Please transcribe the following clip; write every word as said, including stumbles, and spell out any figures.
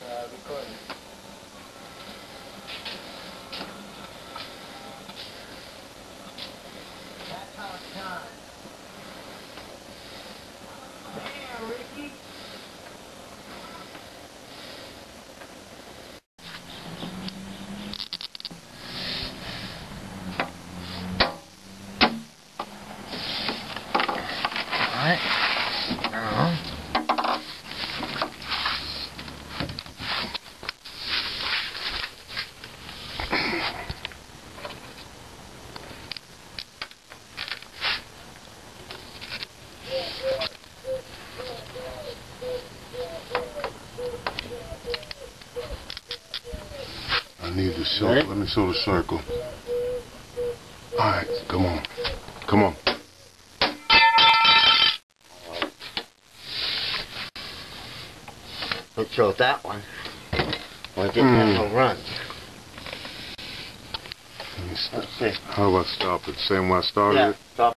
uh, recording. That's how it's done. Damn, Ricky. Alright. Uh-huh. I need the circle. Right. Let me show the circle. Alright, come on. Come on. Let's show that one. Well, I didn't mm. have no run. Let's see. How do I stop it? Same way I started yeah, it? Stop.